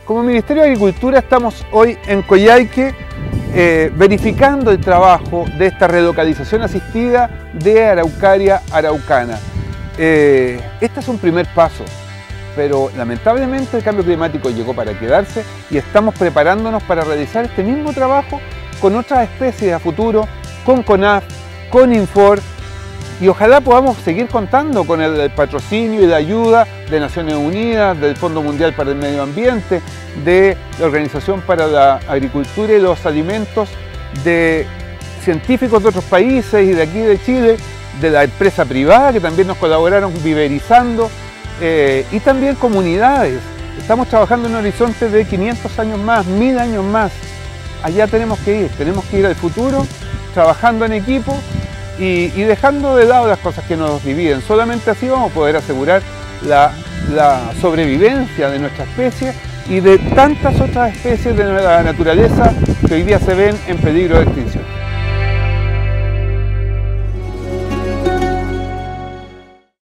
Como Ministerio de Agricultura estamos hoy en Coyhaique verificando el trabajo de esta relocalización asistida de Araucaria araucana. Este es un primer paso, pero lamentablemente el cambio climático llegó para quedarse y estamos preparándonos para realizar este mismo trabajo con otras especies a futuro, con CONAF, con INFOR, y ojalá podamos seguir contando con el patrocinio y la ayuda de Naciones Unidas, del Fondo Mundial para el Medio Ambiente, de la Organización para la Agricultura y los Alimentos, de científicos de otros países y de aquí de Chile, de la empresa privada que también nos colaboraron viverizando, y también comunidades. Estamos trabajando en un horizonte de 500 años más, 1000 años más. Allá tenemos que ir al futuro, trabajando en equipo y dejando de lado las cosas que nos dividen. Solamente así vamos a poder asegurar la sobrevivencia de nuestra especie y de tantas otras especies de la naturaleza que hoy día se ven en peligro de extinción.